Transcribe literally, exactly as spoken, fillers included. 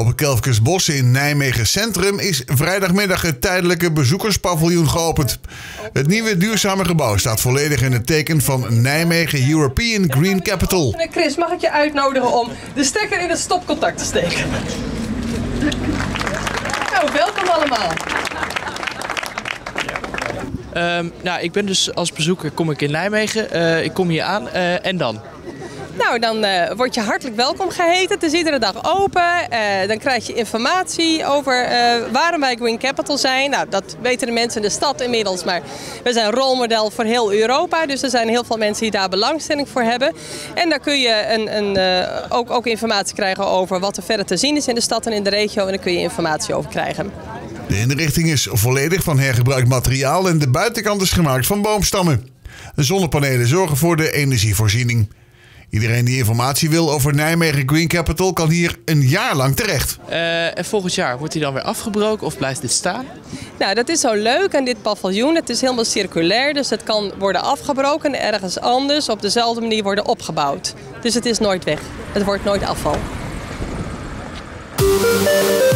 Op het Kelfkersbos in Nijmegen Centrum is vrijdagmiddag het tijdelijke bezoekerspaviljoen geopend. Het nieuwe duurzame gebouw staat volledig in het teken van Nijmegen European Green Capital. Chris, mag ik je uitnodigen om de stekker in het stopcontact te steken? Nou, welkom allemaal. Um, nou, ik ben dus als bezoeker kom ik in Nijmegen. Uh, ik kom hier aan uh, en dan? Nou, dan uh, word je hartelijk welkom geheten. Het is iedere dag open. Uh, dan krijg je informatie over uh, waarom wij Green Capital zijn. Nou, dat weten de mensen in de stad inmiddels. Maar we zijn rolmodel voor heel Europa. Dus er zijn heel veel mensen die daar belangstelling voor hebben. En daar kun je een, een, uh, ook, ook informatie krijgen over wat er verder te zien is in de stad en in de regio. En daar kun je informatie over krijgen. De inrichting is volledig van hergebruikt materiaal en de buitenkant is gemaakt van boomstammen. De zonnepanelen zorgen voor de energievoorziening. Iedereen die informatie wil over Nijmegen Green Capital kan hier een jaar lang terecht. Uh, en volgend jaar wordt hij dan weer afgebroken of blijft dit staan? Nou, dat is zo leuk aan dit paviljoen. Het is helemaal circulair, dus het kan worden afgebroken en ergens anders op dezelfde manier worden opgebouwd. Dus het is nooit weg. Het wordt nooit afval.